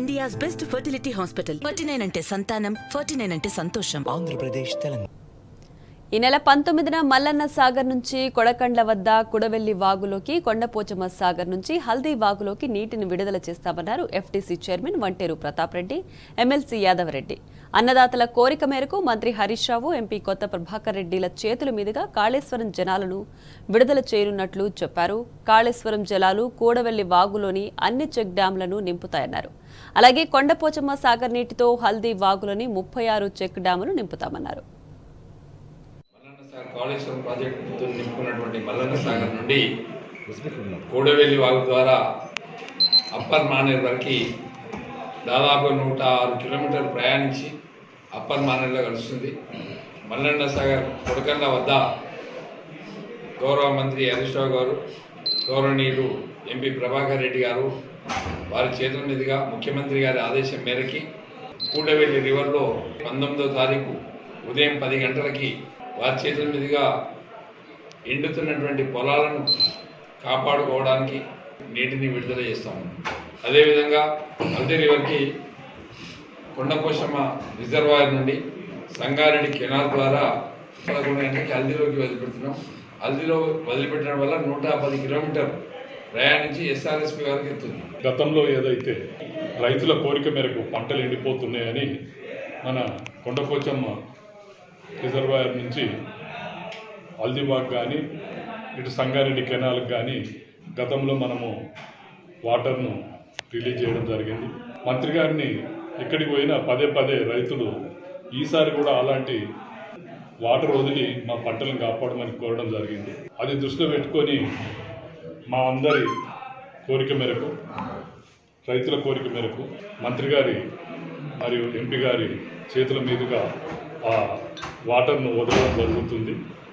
India's best fertility hospital. 49 అంటే సంతానం, 49 అంటే సంతోషం. ఆంధ్రప్రదేశ్ తెలంగాణ. ఈ నెల 19న మల్లన్న సాగర్ నుంచి కొడకండ్ల వద్ద కుడవెల్లి వాగులోకి, కొండపోచమ్మ సాగర్ నుంచి హల్దీ వాగులోకి నీటిని విడుదల చేస్తామన్నారు FTC chairman Vanteru Pratap Reddy, MLC Yadav Reddy. అన్నదాతల కోరిక మేరకు మంత్రి హరీష్ రావు, ఎంపీ కొత్త ప్రభాకర్ రెడ్డిల చేతుల మీదుగా కాళేశ్వరం జలాలను విడుదల చేయనున్నట్లు చెప్పారు. కాళేశ్వరం జలాలు కూడవెల్లి వాగులోని అన్ని చెక్ డ్యాంలను నింపుతాయన్నారు. అలాగే కొండపోచమ్మ సాగర్ నీటితో హల్దీ వాగులోని 36 చెక్ డ్యాములు నింపుతామన్నారు. కాళేశ్వరం ప్రాజెక్టు నింపుకున్నటువంటి మల్లన్న సాగర్ నుండి కూడవెల్లి వాగు ద్వారా అప్పర్ మానేర్ వరకు దాదాపు 106 కిలోమీటర్లు ప్రయాణించి అప్పర్ మానేర్లో కలుస్తుంది. మల్లన్న సాగర్ కొడకండ్ల వద్ద గౌరవ మంత్రి హరీష్ రావు గారు, గౌరవనీయులు ఎంపీ ప్రభాకర్ రెడ్డి గారు వారి చేతుల మీదుగా ముఖ్యమంత్రి గారి ఆదేశం మేరకి కూడవెల్లి రివర్లో 19వ తారీఖు ఉదయం 10 గంటలకి వారి చేతుల మీదుగా ఎండుతున్నటువంటి పొలాలను కాపాడుకోవడానికి నీటిని విడుదల చేస్తాము. అదేవిధంగా హల్దీ రివర్కి కొండపోచమ్మ రిజర్వాయర్ నుండి సంగారెడ్డి కెనాల్ ద్వారా 11 గంటలకి హల్దీలోకి వదిలిపెడుతున్నాం. హల్దీలో వదిలిపెట్టడం వల్ల 110 కిలోమీటర్లు ప్రయాణించి ఎస్ఆర్ఎస్పీ వరకు ఎత్తుంది. గతంలో ఏదైతే రైతుల కోరిక మేరకు పంటలు ఎండిపోతున్నాయని మన కొండపోచమ్మ రిజర్వాయర్ నుంచి హల్దీబాగ్ కానీ ఇటు సంగారెడ్డి కెనాల్కి కానీ గతంలో మనము వాటర్ను రిలీజ్ చేయడం జరిగింది. మంత్రి గారిని ఎక్కడికి పోయినా పదే రైతులు ఈసారి కూడా అలాంటి వాటర్ వదిలి మా పంటలను కాపాడమని కోరడం జరిగింది. అది దృష్టిలో పెట్టుకొని మా అందరి కోరిక మేరకు, రైతుల కోరిక మేరకు మంత్రి గారి మరియు ఎంపీ గారి చేతుల మీదుగా ఆ వాటర్ను వదలడం జరుగుతుంది.